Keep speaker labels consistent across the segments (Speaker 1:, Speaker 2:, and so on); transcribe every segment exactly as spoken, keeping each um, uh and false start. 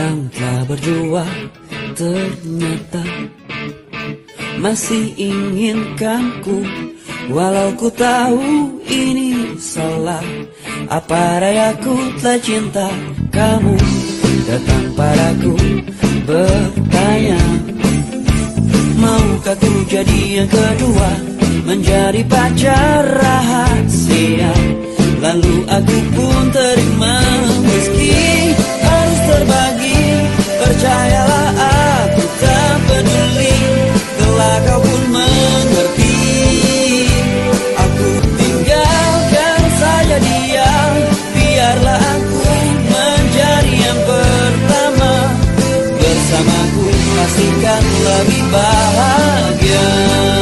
Speaker 1: yang telah berjuang ternyata masih inginkanku. Walau ku tahu ini salah, apa dayaku telah cinta kamu datang padaku bertanya, maukah ku jadi yang kedua, menjadi pacar rahasia. Lalu aku pun terima, meski harus terbagi. Percayalah aku tak peduli, kelak kau pun mengerti. Aku tinggalkan saja dia, biarlah aku menjadi yang pertama. Bersamaku pastikan lebih bahagia.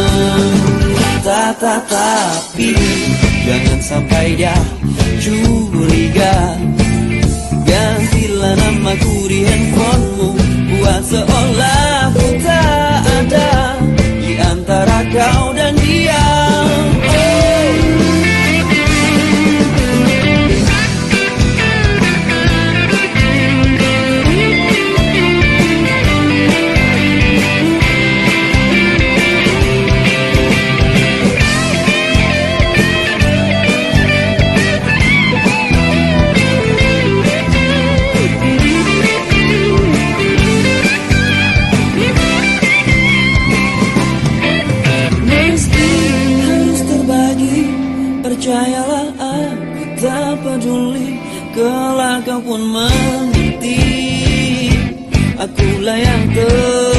Speaker 1: Tetapi jangan sampai dia curiga. Gantilah namaku di handphonemu, buat seolah ku tak ada di antara kau dan dia. Percayalah aku tak peduli, kelak kau pun mengerti. Akulah yang ter